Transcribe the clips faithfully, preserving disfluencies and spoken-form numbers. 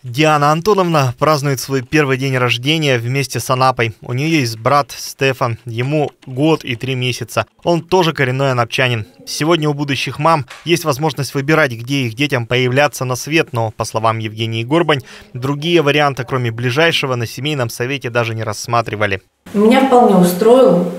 Диана Антоновна празднует свой первый день рождения вместе с Анапой. У нее есть брат Стефан, ему год и три месяца. Он тоже коренной анапчанин. Сегодня у будущих мам есть возможность выбирать, где их детям появляться на свет, но, по словам Евгении Горбань, другие варианты, кроме ближайшего, на семейном совете даже не рассматривали. Меня вполне устроил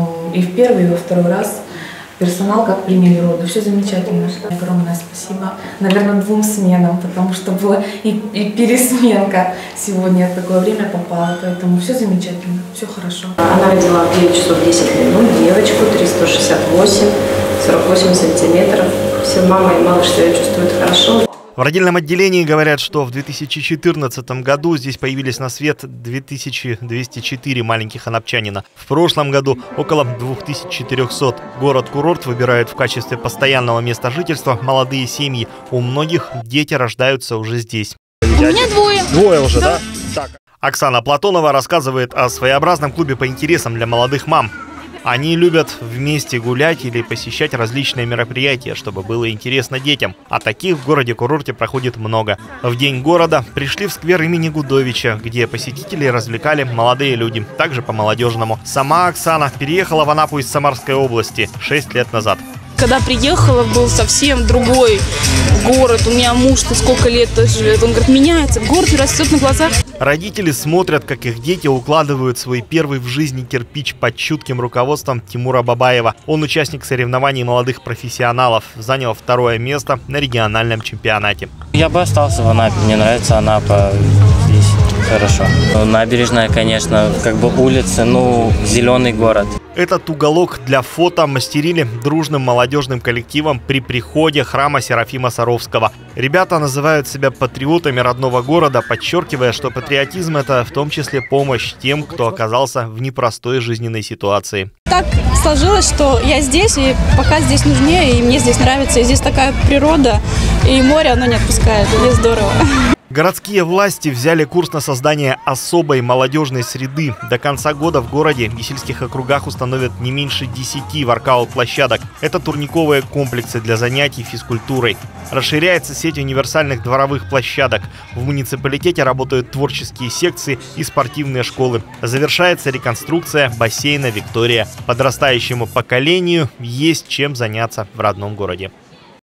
и в первый, и во второй раз персонал, как приняли роды. Все замечательно. Огромное спасибо. Наверное, двум сменам, потому что была и, и пересменка. Сегодня в такое время попала, поэтому все замечательно, все хорошо. Она родила в девять часов десять минут девочку, триста шестьдесят восемь, сорок восемь сантиметров. Все мама и малыш себя чувствуют хорошо. В родильном отделении говорят, что в две тысячи четырнадцатом году здесь появились на свет две тысячи двести четыре маленьких анапчанина. В прошлом году около две тысячи четыреста. Город-курорт выбирают в качестве постоянного места жительства молодые семьи. У многих дети рождаются уже здесь. У меня двое. Двое уже, да? да? Так. Оксана Платонова рассказывает о своеобразном клубе по интересам для молодых мам. Они любят вместе гулять или посещать различные мероприятия, чтобы было интересно детям. А таких в городе-курорте проходит много. В День города пришли в сквер имени Гудовича, где посетителей развлекали молодые люди, также по-молодежному. Сама Оксана переехала в Анапу из Самарской области шесть лет назад. Когда приехала, был совсем другой город. У меня муж-то сколько лет живет. Он говорит, меняется, город растет на глазах. Родители смотрят, как их дети укладывают свой первый в жизни кирпич под чутким руководством Тимура Бабаева. Он участник соревнований молодых профессионалов, занял второе место на региональном чемпионате. Я бы остался в Анапе, мне нравится Анапа, здесь хорошо. Набережная, конечно, как бы улица, ну, зеленый город. Этот уголок для фото мастерили дружным молодежным коллективом при приходе храма Серафима Саровского. Ребята называют себя патриотами родного города, подчеркивая, что патриотизм – это в том числе помощь тем, кто оказался в непростой жизненной ситуации. Так сложилось, что я здесь, и пока здесь нужнее, и мне здесь нравится, и здесь такая природа, и море оно не отпускает, здесь здорово. Городские власти взяли курс на создание особой молодежной среды. До конца года в городе и сельских округах установят не меньше десяти воркаут-площадок. Это турниковые комплексы для занятий физкультурой. Расширяется сеть универсальных дворовых площадок. В муниципалитете работают творческие секции и спортивные школы. Завершается реконструкция бассейна «Виктория». Подрастающему поколению есть чем заняться в родном городе.